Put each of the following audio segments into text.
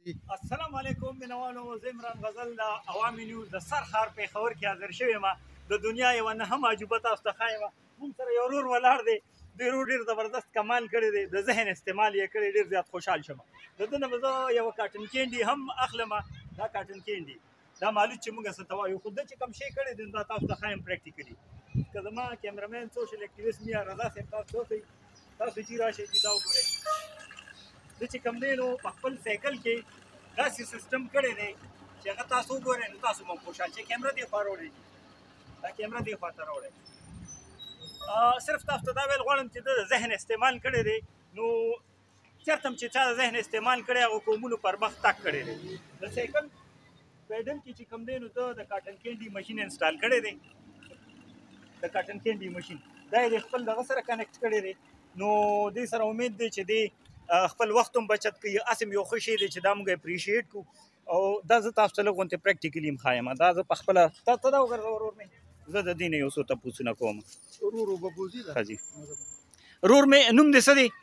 السلام علیکم مینوالو، زه عمران غزل د عوامي نیوز د سرخار پېښور کې حاضر شوی یم. د دنیا یوه نهم عجوبه تاسو ته ښایم. موږ سره یو ورور ولاړ دی. د ورور ډېر زبردست کمال کړی دی، د ذهن استعمال یې کړی، ډېر زیات خوشحال شم. د ده نه به زه یوه کاټن کینډي هم اخلم. دا کاټن کینډي دا معلوم چې موږ څه ته وایو، خو ده چې کوم شی کړی دی دا تاسو ته ښایم پریکټیکلي. که زما کیمرامین سوشل اکټیویسټ میا رضا صاحب تاسو ته وښایي، تاسو چې راشئ چې دا وګورئ. ده چې کوم دی نو په خپل سایکل کې داسې سیستم کړی دی چې هغه تاسو وګورئ نو تاسو به خوشحال شئ. کیمره دې خوا راوړئ، دا کیمره دې خوا ته راوړئ. صرف تاسو ته دا ویل غواړم چې د ذهن استعمال کړی دی، نو چېرته هم چې چا د ذهن استعمال کړی هغو قومونو پر مخ تګ کړی دی. د سایکل پیډل کې چې کوم دی نو ده د کاټن کینډي مشین انسټال کړی دی. د کاټن کینډي مشین دا یې د خپل دغه سره کنیکټ کړی دی. نو دې سره امید دی چې دی خپل وخت هم بچت کوي. هسې م یو ښه شی دی چې دا موږ اپریشیټ کړو، او دا زه تاسو ته لږ غوندې پریکټیکلي هم ښایم. دا زه په خپله ته دا وګرځه ورور مې، زه د دې نه یو څو تپوسونه کوم. ښه جي ورور مې نوم دې څه دی؟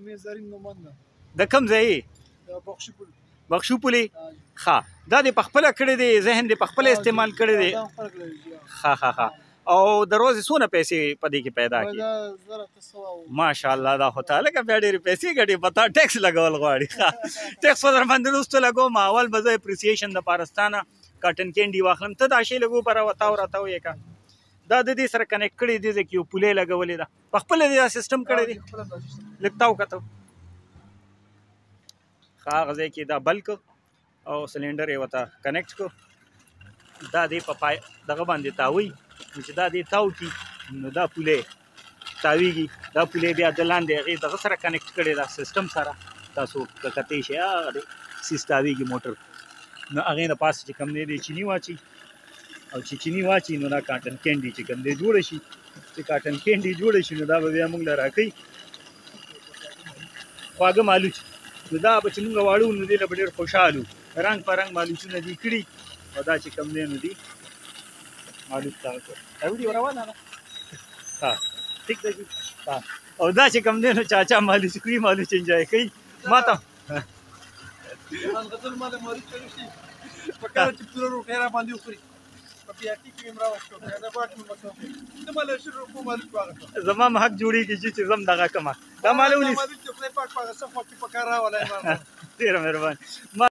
د کوم ځای یې؟ بخشو پولې. ښه، دا دې په خپله کړی دی، ذهن دې په خپله استعمال کړی دی. ښه ښه ښه. او د ورځې څونه پیسې په دې کې پیدا کړي؟ ماشاءالله، دا خو ته لکه بیا ډېرې پیسې ګټې، په تا ټیکس لګول غواړي. ټیکس خو در باندې وروسته لګوم. اول به زه اپریسیشن دپاره ستا نه کاټن کینډي واخلم. ته دا شی لږ وبره تاو راتاو یې که. دا د دې سره کنیکټ کړی دې ځای کې یو پولې لګولې ده، په خپله دې دا سیسټم کړی دی. لږ تاو کتو ښه، هغه ځای کې دا بل کړو او سلینډر یې ورته کنیکټ کړو. دا دې په پای دغه باندې تاوي، چې دا دې تاو کړي نو دا پولې تاویږي. دا پولې بیا د لاندې هغې دغه سره کنیکټ کړی دا سیسټم سره. تاسو که کتی شئ هغه دی سیس تاویږي موټر. نو هغې نه پاسه چې کوم دی دی چیني واچي، او چې چیني واچي نو دا کاټن کینډي چې کوم دی جوړه شي. چې کاټن کینډي جوړه شي نو دا به بیا موږ له راکوي خواږه مالوچ. نو دا به چې موږ واړو نو دې له به ډېر خوشحال وو. رنګ په رنګ مالوچونه دي کړي، او دا چې کوم دی نو دي مالوچ دغه کړ. دا ویډیو روانه ده؟ ها ټیک ده جي. ها، او دا چې کوم دی نو چاچا مالوچ کړي، مالوچ انجوای کوي. ما ته زما هم حق جوړېږي چې زه هم دغه کړم. دا ما له ونیسه. ډېره مهرباني.